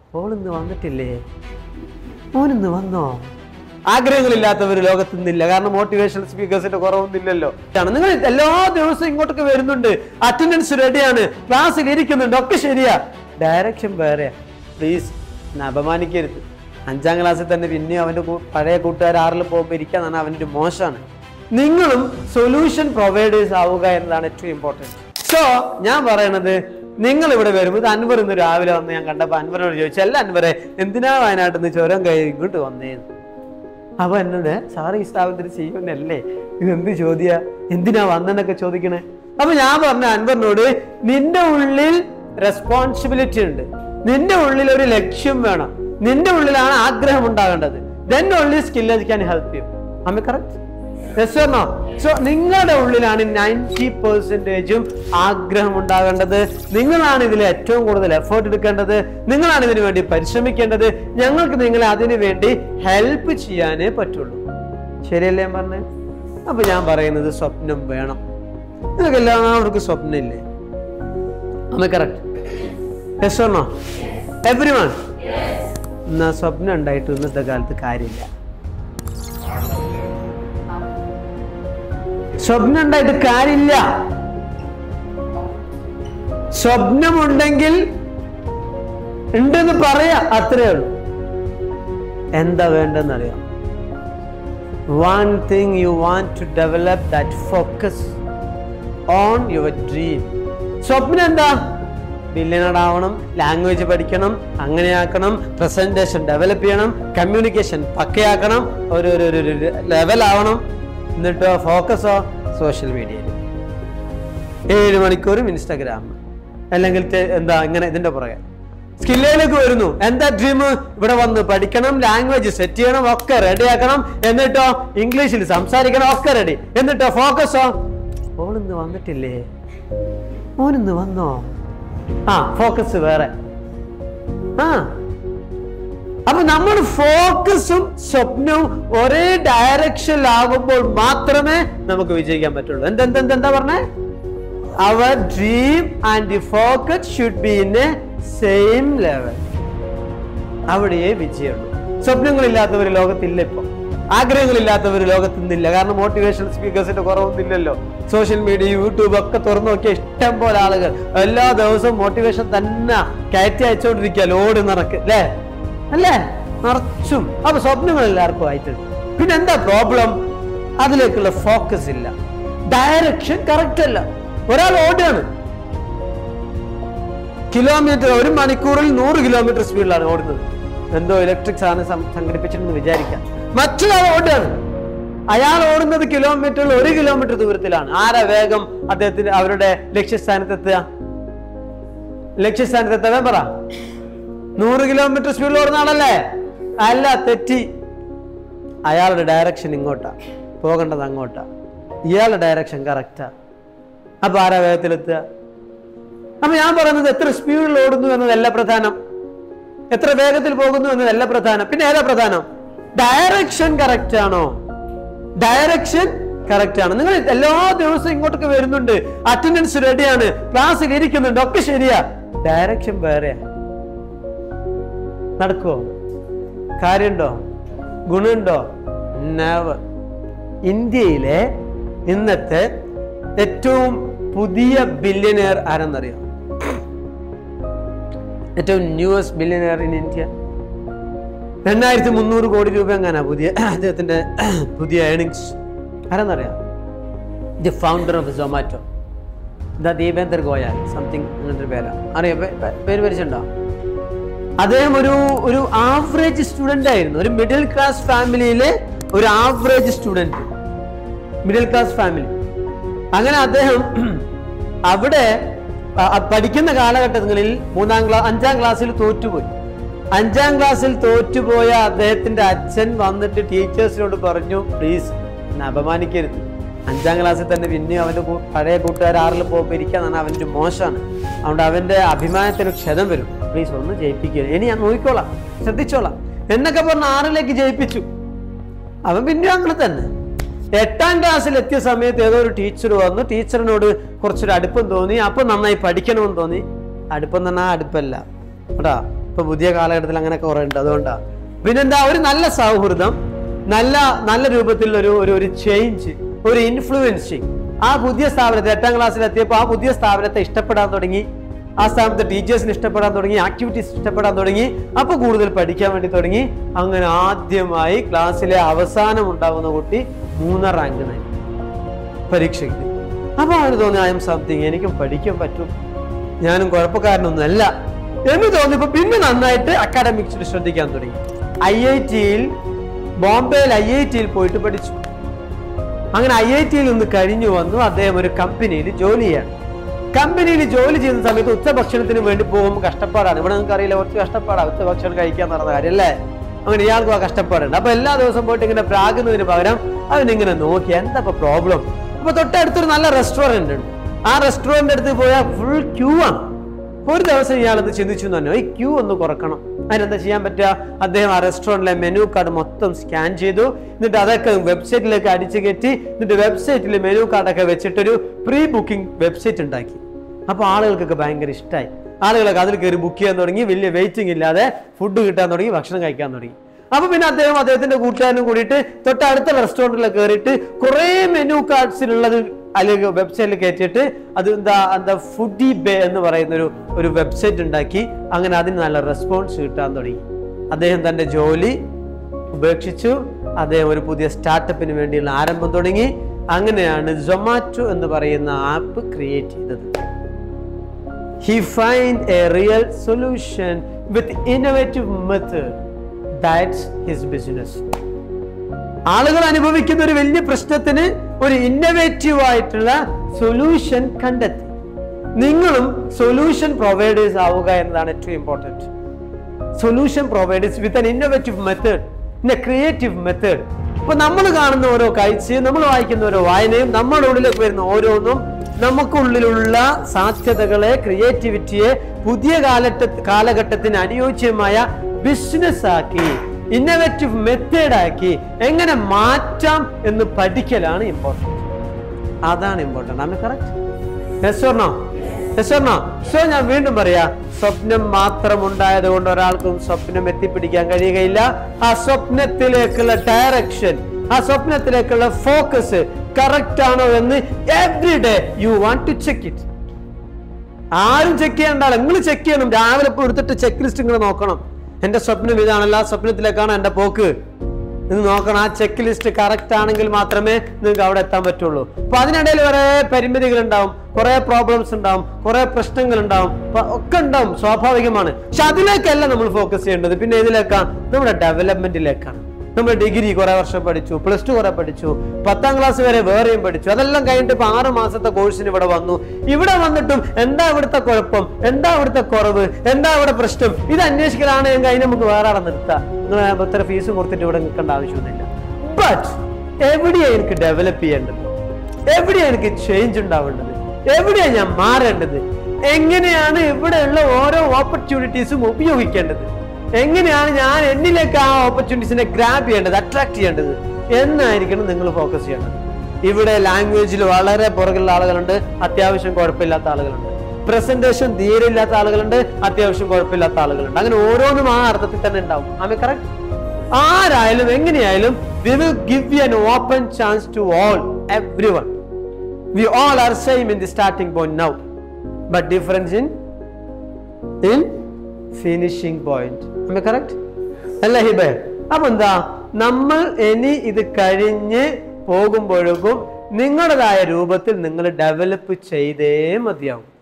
ഓളിന്ന് വന്നിട്ടില്ലേ, മോനിന്ന് വന്നോ? ആഗ്രഹങ്ങളില്ലാത്തവർ ലോകത്തുനിന്നില്ല. കാരണം മോട്ടിവേഷണൽ സ്പീക്കേഴ്സിന്റെ കുറവൊന്നുമില്ലല്ലോ. നിങ്ങൾ എല്ലാ ദിവസവും ഇങ്ങോട്ടൊക്കെ വരുന്നുണ്ട്, അറ്റൻഡൻസ് റെഡിയാണ്, ക്ലാസ്സിൽ ഇരിക്കുന്നുണ്ട്, ഒക്കെ ശരിയാ. ഡയറക്ഷൻ വേറെ. പ്ലീസ് അപമാനിക്കരുത്. 5ാം ക്ലാസ്സിൽ തന്നെ പിന്നെയും അവന്റെ പഴയ കൂട്ടുകാർ 6ൽ പോകുമ്പോൾ ഇരിക്കാൻ പറഞ്ഞാൽ അവൻ്റെ ഒരു മോശമാണ്. നിങ്ങളും സൊല്യൂഷൻ പ്രൊവൈഡേഴ്സ് ആവുക എന്നതാണ് ഏറ്റവും ഇമ്പോർട്ടൻറ്റ്. സോ ഞാൻ പറയണത്, നിങ്ങൾ ഇവിടെ വരുമ്പോൾ അൻവർ ഇന്ന് രാവിലെ വന്ന് ഞാൻ കണ്ടപ്പോൾ അൻവറിനോട് ചോദിച്ചു, അല്ല അൻവറെ എന്തിനാ വയനാട്ടിൽ നിന്ന് ചുരം കൈ ഇങ്ങോട്ട് വന്നേന്ന്. അപ്പൊ എന്നോട് സാറ് ഈ സ്ഥാപനത്തിൽ ചെയ്യുന്നല്ലേ, ഇതെന്ത് ചോദ്യ, എന്തിനാ വന്നെന്നൊക്കെ ചോദിക്കണേ. അപ്പൊ ഞാൻ പറഞ്ഞ അൻവറിനോട്, നിന്റെ ഉള്ളിൽ റെസ്പോൺസിബിലിറ്റി ഉണ്ട്, നിന്റെ ഉള്ളിൽ ഒരു ലക്ഷ്യം വേണം, നിന്റെ ഉള്ളിലാണ് ആഗ്രഹം ഉണ്ടാകേണ്ടത്. then only skills can help you. Am I correct? Yes or no? So നിങ്ങളുടെ ഉള്ളിലാണ് 90% ആഗ്രഹം ഉണ്ടാകേണ്ടത്. നിങ്ങളാണ് ഇതിൽ ഏറ്റവും കൂടുതൽ എഫേർട്ട് എടുക്കേണ്ടത്, നിങ്ങളാണ് ഇതിനു വേണ്ടി പരിശ്രമിക്കേണ്ടത്. ഞങ്ങൾക്ക് നിങ്ങളെ അതിനു വേണ്ടി ഹെൽപ്പ് ചെയ്യാനേ പറ്റുള്ളൂ. ശരിയല്ലേ ഞാൻ പറഞ്ഞത്? അപ്പൊ ഞാൻ പറയുന്നത് സ്വപ്നം വേണം. നിങ്ങൾക്ക് എല്ലാവർക്കും സ്വപ്നമില്ലേ? Am I correct? Yes or no? Everyone? എന്നാ സ്വപ്നം ഉണ്ടായിട്ട് ഇന്നത്തെ കാലത്ത് കാര്യമില്ല. സ്വപ്നം ഉണ്ടായിട്ട് കാര്യമില്ല. സ്വപ്നമുണ്ടെങ്കിൽ ഉണ്ടെന്ന് പറയാ, അത്രേ ഉള്ളൂ. എന്താ വേണ്ടെന്നറിയാം? One thing you want to develop, that focus on your dream. സ്വപ്നം എന്താ? ബില്യണർ ആവണം, ലാംഗ്വേജ് പഠിക്കണം, അങ്ങനെയാക്കണം, പ്രസന്റേഷൻ ഡെവലപ്പ് ചെയ്യണം, കമ്മ്യൂണിക്കേഷൻ പക്കയാക്കണം, ഒരു ലെവൽ ആവണം. എന്നിട്ടോ ഫോക്കസോ സോഷ്യൽ മീഡിയയിൽ 7 മണിക്കൂറും ഇൻസ്റ്റാഗ്രാം, അല്ലെങ്കിൽ എന്താ ഇങ്ങനെ ഇതിന്റെ പുറകെ. സ്കില്ലിലേക്ക് വരുന്നു. എന്താ ഡ്രീം? ഇവിടെ വന്ന് പഠിക്കണം, ലാംഗ്വേജ് സെറ്റ് ചെയ്യണം, ഒക്കെ റെഡിയാക്കണം. എന്നിട്ടോ ഇംഗ്ലീഷിൽ സംസാരിക്കണം, ഒക്കെ റെഡി. എന്നിട്ടോ ഫോക്കസോ, ഓളിന്ന് വന്നിട്ടില്ലേ, ഓനിന്ന് വന്നോ? ഫോക്കസ് വേറെ. അപ്പൊ നമ്മൾ ഫോക്കസും സ്വപ്നവും ഒരേ ഡയറക്ഷനിലാകുമ്പോൾ മാത്രമേ നമുക്ക് വിജയിക്കാൻ പറ്റുള്ളൂ. എന്താ പറഞ്ഞേ? Our dream and the focus should be in a same level. അവിടെയേ വിജയമുള്ളൂ. സ്വപ്നങ്ങളില്ലാത്തവർ ലോകത്തില്ല. ഇപ്പൊ ആഗ്രഹങ്ങളില്ലാത്തവർ ലോകത്തുനിന്നില്ല. കാരണം മോട്ടിവേഷണൽ സ്പീക്കേഴ്സിന്റെ കുറവൊന്നുമില്ലല്ലോ. സോഷ്യൽ മീഡിയ, യൂട്യൂബ് ഒക്കെ തുറന്നു നോക്കിയ ഇഷ്ടം പോലെ ആളുകൾ എല്ലാ ദിവസവും മോട്ടിവേഷൻ തന്നെ കയറ്റി അയച്ചുകൊണ്ടിരിക്കുക. ലോഡ് നിറക്ക് അല്ലേ നിറച്ചും. അപ്പൊ സ്വപ്നങ്ങൾ എല്ലാവർക്കും ആയിട്ടുണ്ട്. പിന്നെ എന്താ പ്രോബ്ലം? അതിലേക്കുള്ള ഫോക്കസ് ഇല്ല, ഡയറക്ഷൻ കറക്റ്റ് അല്ല. ഒരാൾ ഓടുകയാണ്, കിലോമീറ്റർ 1 മണിക്കൂറിൽ 100 കിലോമീറ്റർ സ്പീഡിലാണ് ഓടുന്നത്. എന്തോ ഇലക്ട്രിക് സാധനം സംഘടിപ്പിച്ചിട്ടെന്ന് വിചാരിക്കാം. മറ്റൊരാൾ ഓടുകയാണ്, അയാൾ ഓടുന്നത് കിലോമീറ്ററിൽ 1 കിലോമീറ്റർ ദൂരത്തിലാണ്. ആരാ വേഗം അദ്ദേഹത്തിന് അവരുടെ ലക്ഷ്യസ്ഥാനത്തെത്തുക? ലക്ഷ്യസ്ഥാനത്തെത്താൻ പറ. 100 കിലോമീറ്റർ സ്പീഡിൽ ഓടുന്ന ആളല്ലേ? അല്ല, തെറ്റി. അയാളുടെ ഡയറക്ഷൻ ഇങ്ങോട്ടാ, പോകേണ്ടത് അങ്ങോട്ടാ. ഇയാളുടെ ഡയറക്ഷൻ കറക്റ്റാ. അപ്പൊ ആരാ വേഗത്തിലെത്തുക? അപ്പൊ ഞാൻ പറയുന്നത്, എത്ര സ്പീഡിൽ ഓടുന്നു എന്നതല്ല പ്രധാനം, എത്ര വേഗത്തിൽ പോകുന്നു എന്നതല്ല പ്രധാനം. പിന്നെ ഏതാ പ്രധാനം? ഡയറക്ഷൻ കറക്റ്റ് ആണോ? ഡയറക്ഷൻ കറക്റ്റ് ആണ്. നിങ്ങൾ എല്ലാ ദിവസവും ഇങ്ങോട്ടൊക്കെ വരുന്നുണ്ട്, അറ്റൻഡൻസ് റെഡിയാണ്, ക്ലാസ്സിൽ ഇരിക്കുന്നുണ്ട്, ഒക്കെ ശരിയാ. ഡയറക്ഷൻ വേറെയാ. നടക്കുവോ? കാര്യമുണ്ടോ? ഗുണമുണ്ടോ? നെവർ. ഇന്ത്യയിലെ ഇന്നത്തെ ഏറ്റവും പുതിയ ബില്യനെയർ ആരെന്നറിയാം? ഏറ്റവും ന്യൂവസ്റ്റ് ബില്യനെയർ ഇൻ ഇന്ത്യ. 2300 കോടി രൂപ എങ്ങാനാ അദ്ദേഹത്തിന്റെ പുതിയ ഏർണിങ്സ്. ആരെന്നറിയാം? The founder of Zomato, Devender Goyal something, അങ്ങനത്തെ പേരാണ്. അറിയാം? പേര് പരിചയമുണ്ടോ? അദ്ദേഹം ഒരു ആവറേജ് സ്റ്റുഡന്റ് ആയിരുന്നു. ഒരു മിഡിൽ ക്ലാസ് ഫാമിലിയിലെ ഒരു average student, middle class family. അങ്ങനെ അദ്ദേഹം അവിടെ പഠിക്കുന്ന കാലഘട്ടങ്ങളിൽ 5ാം ക്ലാസ്സിൽ തോറ്റുപോയി. 5ാം ക്ലാസ്സിൽ തോറ്റുപോയ അദ്ദേഹത്തിന്റെ അച്ഛൻ വന്നിട്ട് ടീച്ചേഴ്സിനോട് പറഞ്ഞു, പ്ലീസ് എന്നെ അപമാനിക്കരുത്. 5ാം ക്ലാസ്സിൽ തന്നെ പിന്നെയും അവന്റെ പഴയ കൂട്ടുകാർ 6ൽ പോകുമ്പോൾ ഇരിക്കാൻ പറഞ്ഞാൽ അവൻ്റെ മോശമാണ്. അതുകൊണ്ട് അവന്റെ അഭിമാനത്തിന് ക്ഷതം വരും. പ്ലീസ് ഒന്ന് ജയിപ്പിക്കരുത്, ഇനി ഞാൻ നോക്കിക്കോളാം, ശ്രദ്ധിച്ചോളാം എന്നൊക്കെ പറഞ്ഞ് 6ലേക്ക് ജയിപ്പിച്ചു. അവൻ പിന്നെയും അങ്ങനെ തന്നെ. 8ാം ക്ലാസ്സിൽ എത്തിയ സമയത്ത് ഏതോ ഒരു ടീച്ചർ വന്നു. ടീച്ചറിനോട് കുറച്ചൊരു അടുപ്പം തോന്നി. അപ്പൊ നന്നായി പഠിക്കണമെന്ന് തോന്നി. അടുപ്പം തന്നെ അടുപ്പല്ല കേട്ടാ, ഇപ്പൊ പുതിയ കാലഘട്ടത്തിൽ അങ്ങനെയൊക്കെ കുറെ ഉണ്ട്. അതുകൊണ്ടാണ്. പിന്നെന്താ, ഒരു നല്ല സൗഹൃദം, നല്ല രൂപത്തിലുള്ള ഒരു ചേഞ്ച്, ഒരു ഇൻഫ്ലുവൻസിങ്. ആ പുതിയ സ്ഥാപനത്തിൽ 8ാം ക്ലാസ്സിൽ എത്തിയപ്പോൾ ആ പുതിയ സ്ഥാപനത്തെ ഇഷ്ടപ്പെടാൻ തുടങ്ങി, ആ സ്ഥാപനത്തെ ടീച്ചേഴ്സിന് ഇഷ്ടപ്പെടാൻ തുടങ്ങി, ആക്ടിവിറ്റീസ് ഇഷ്ടപ്പെടാൻ തുടങ്ങി, അപ്പൊ കൂടുതൽ പഠിക്കാൻ വേണ്ടി തുടങ്ങി. അങ്ങനെ ആദ്യമായി ക്ലാസ്സിലെ അവസാനം ഉണ്ടാകുന്ന കുട്ടി 3ാം റാങ്ക് നേടി പരീക്ഷയ്ക്ക്. അപ്പൊ അവന് തോന്നി, ഐ എം സംതിങ്, എനിക്കും പഠിക്കാൻ പറ്റും, ഞാനും കുഴപ്പക്കാരനൊന്നുമല്ല എന്ന് തോന്നിയപ്പോ പിന്നെ നന്നായിട്ട് അക്കാഡമിക്സിൽ ശ്രദ്ധിക്കാൻ തുടങ്ങി. ബോംബെയിൽ IIT പോയിട്ട് പഠിച്ചു. അങ്ങനെ IIT നിന്ന് കഴിഞ്ഞു വന്നു. അദ്ദേഹം ഒരു കമ്പനിയിൽ ജോലി ചെയ്യാണ്. കമ്പനിയിൽ ജോലി ചെയ്യുന്ന സമയത്ത് ഉച്ചഭക്ഷണത്തിന് വേണ്ടി പോകുമ്പോൾ കഷ്ടപ്പാടാണ്. ഇവിടെ നിങ്ങൾക്ക് അറിയില്ല, കുറച്ച് കഷ്ടപ്പാടാണ് ഉച്ചഭക്ഷണം കഴിക്കാൻ നടന്ന കാര്യം അല്ലേ. അങ്ങനെ ഇയാൾക്കും ആ കഷ്ടപ്പാടുണ്ട്. അപ്പൊ എല്ലാ ദിവസവും പോയിട്ട് ഇങ്ങനെ പ്രാകുന്നതിന് പകരം അവനിങ്ങനെ നോക്കി എന്താ ഇപ്പൊ പ്രോബ്ലം. അപ്പൊ തൊട്ടടുത്തൊരു നല്ല റെസ്റ്റോറന്റ് ഉണ്ട്. ആ റെസ്റ്റോറന്റ് അടുത്ത് പോയാൽ ഫുൾ ക്യൂ ആണ്. ഒരു ദിവസം ഇയാളത് ചിന്തിച്ചു തന്നെ, ഈ ക്യൂ ഒന്ന് കുറക്കണം. അതിനെന്താ ചെയ്യാൻ പറ്റുക? അദ്ദേഹം ആ റെസ്റ്റോറന്റിലെ മെനു കാർഡ് മൊത്തം സ്കാൻ ചെയ്തു. എന്നിട്ട് അതൊക്കെ വെബ്സൈറ്റിലേക്ക് അടിച്ചു കയറ്റി. എന്നിട്ട് വെബ്സൈറ്റിൽ മെനു കാർഡൊക്കെ വെച്ചിട്ടൊരു പ്രീ ബുക്കിംഗ് വെബ്സൈറ്റ് ഉണ്ടാക്കി. അപ്പൊ ആളുകൾക്കൊക്കെ ഭയങ്കര ഇഷ്ടമായി. ആളുകളൊക്കെ അതിൽ കയറി ബുക്ക് ചെയ്യാൻ തുടങ്ങി. വലിയ വെയിറ്റിംഗ് ഇല്ലാതെ ഫുഡ് കിട്ടാൻ തുടങ്ങി, ഭക്ഷണം കഴിക്കാൻ തുടങ്ങി. അപ്പൊ പിന്നെ അദ്ദേഹത്തിന്റെ കൂട്ടുകാരനും കൂടിയിട്ട് തൊട്ടടുത്ത റെസ്റ്റോറന്റിൽ കയറിയിട്ട് കുറെ മെനു കാർഡ്സിലുള്ളത് അല്ലെങ്കിൽ വെബ്സൈറ്റിൽ കയറ്റിയിട്ട് അത് എന്താ ഫുഡി ബേ എന്ന് പറയുന്ന ഒരു വെബ്സൈറ്റ് ഉണ്ടാക്കി. അങ്ങനെ അതിന് നല്ല റെസ്പോൺസ് കിട്ടാൻ തുടങ്ങി. അദ്ദേഹം തന്റെ ജോലി ഉപേക്ഷിച്ചു. അദ്ദേഹം ഒരു പുതിയ സ്റ്റാർട്ടപ്പിന് വേണ്ടിയുള്ള ആരംഭം തുടങ്ങി. അങ്ങനെയാണ് സൊമാറ്റോ എന്ന് പറയുന്ന ആപ്പ് ക്രിയേറ്റ് ചെയ്തത്. He find a real solution with innovative method. That's his business. ആളുകൾ അനുഭവിക്കുന്ന ഒരു വലിയ പ്രശ്നത്തിന് ഒരു ഇന്നോവേറ്റീവ് ആയിട്ടുള്ള സൊല്യൂഷൻ കണ്ടെത്തി. നിങ്ങളും സൊല്യൂഷൻ പ്രൊവൈഡേഴ്സ് ആവുക എന്നതാണ് ഏറ്റവും important. Solution providers with an innovative method, in a creative method. ഇപ്പൊ നമ്മൾ കാണുന്ന ഓരോ കാഴ്ചയും, നമ്മൾ വായിക്കുന്ന ഓരോ വായനയും, നമ്മുടെ ഉള്ളിലേക്ക് വരുന്ന ഓരോന്നും നമുക്കുള്ളിലുള്ള സാധ്യതകളെ, ക്രിയേറ്റിവിറ്റിയെ പുതിയ കാലഘട്ടത്തിന് അനുയോജ്യമായ ബിസിനസ് ആക്കി, ഇന്നോവേറ്റീവ് മെത്തേഡ് ആക്കി എങ്ങനെ മാറ്റാം എന്ന് പഠിക്കലാണ് ഇമ്പോർട്ടൻറ്റ്. അതാണ് ഇമ്പോർട്ടൻറ്റ്. ആണ് correct? Yes or no? Yes or no? So ഞാൻ വീണ്ടും പറയാ, സ്വപ്നം മാത്രം ഉണ്ടായത് കൊണ്ട് ഒരാൾക്കും സ്വപ്നം എത്തിപ്പിടിക്കാൻ കഴിയുകയില്ല. ആ സ്വപ്നത്തിലേക്കുള്ള ഡയറക്ഷൻ, ആ സ്വപ്നത്തിലേക്കുള്ള ഫോക്കസ് കറക്റ്റ് ആണോ എന്ന് every day you want to check it. ആരും ചെക്ക് ചെയ്യണ്ടാണ്, നിങ്ങൾ ചെക്ക് ചെയ്യണം. രാവിലെ ഇപ്പോൾ എടുത്തിട്ട് ചെക്ക് ലിസ്റ്റ് ഇങ്ങനെ നോക്കണം. എന്റെ സ്വപ്നം ഇതാണല്ലോ, ആ സ്വപ്നത്തിലേക്കാണ് എന്റെ പോക്ക് എന്ന് നോക്കണം. ആ ചെക്ക് ലിസ്റ്റ് കറക്റ്റ് ആണെങ്കിൽ മാത്രമേ നിങ്ങൾക്ക് അവിടെ എത്താൻ പറ്റുള്ളൂ. അപ്പൊ അതിനിടയിൽ കുറെ പരിമിതികൾ ഉണ്ടാവും, കുറെ പ്രോബ്ലംസ് ഉണ്ടാവും, കുറെ പ്രശ്നങ്ങൾ ഉണ്ടാവും, ഒക്കെ ഉണ്ടാവും, സ്വാഭാവികമാണ്. പക്ഷെ അതിലേക്കല്ല നമ്മൾ ഫോക്കസ് ചെയ്യേണ്ടത്. പിന്നെ ഇതിലേക്കാണ്, നമ്മുടെ ഡെവലപ്മെന്റിലേക്കാണ്. നമ്മൾ ഡിഗ്രി കുറെ വർഷം പഠിച്ചു, +2 കുറെ പഠിച്ചു, 10ാം ക്ലാസ് വരെ വേറെയും പഠിച്ചു. അതെല്ലാം കഴിഞ്ഞിട്ട് ഇപ്പൊ 6 മാസത്തെ കോഴ്സിന് ഇവിടെ വന്നു. ഇവിടെ വന്നിട്ടും എന്താ ഇവിടുത്തെ കുഴപ്പം, എന്താ ഇവിടുത്തെ കുറവ്, എന്താ ഇവിടെ പ്രശ്നം, ഇത് അന്വേഷിക്കലാണ് എങ്കിൽ അതിന് നമുക്ക് വേറെ ആളെ നിർത്താം. നിങ്ങൾ ഇത്ര ഫീസും കൊടുത്തിട്ട് ഇവിടെ നിൽക്കേണ്ട ആവശ്യമൊന്നുമില്ല. ബട്ട് എവിടെയാണ് എനിക്ക് ഡെവലപ്പ് ചെയ്യേണ്ടത്, എവിടെയാണ് എനിക്ക് ചേഞ്ച് ഉണ്ടാവേണ്ടത്, എവിടെയാണ് ഞാൻ മാറേണ്ടത്, എങ്ങനെയാണ് ഇവിടെയുള്ള ഓരോ ഓപ്പർച്യൂണിറ്റീസും ഉപയോഗിക്കേണ്ടത്, എങ്ങനെയാണ് ഞാൻ എന്നിലേക്ക് ആ ഓപ്പർച്യൂണിറ്റീസിനെ ഗ്രാബ് ചെയ്യേണ്ടത്, അട്രാക്ട് ചെയ്യേണ്ടത് എന്നായിരിക്കണം നിങ്ങൾ ഫോക്കസ് ചെയ്യേണ്ടത്. ഇവിടെ ലാംഗ്വേജിൽ വളരെ പുറകിലുള്ള ആളുകളുണ്ട്, അത്യാവശ്യം കുഴപ്പമില്ലാത്ത ആളുകളുണ്ട്. പ്രസന്റേഷൻ തീരെ ഇല്ലാത്ത ആളുകളുണ്ട്, അത്യാവശ്യം കുഴപ്പമില്ലാത്ത ആളുകളുണ്ട്. അങ്ങനെ ഓരോന്നും ആ അർത്ഥത്തിൽ തന്നെ ഉണ്ടാവും. ആമേ കറക്റ്റ്? ആരായാലും എങ്ങനെയായാലും we will give you an open chance to all, everyone. We all are same in the starting point now, but difference in finishing point. Am I correct? അല്ലേ ഹിബേ? അപ്പൊ എന്താ, നമ്മൾ ഇനി ഇത് കഴിഞ്ഞ് പോകുമ്പോഴേക്കും നിങ്ങളുടേതായ രൂപത്തിൽ നിങ്ങൾ ഡെവലപ്പ് ചെയ്തേ മതിയാവും.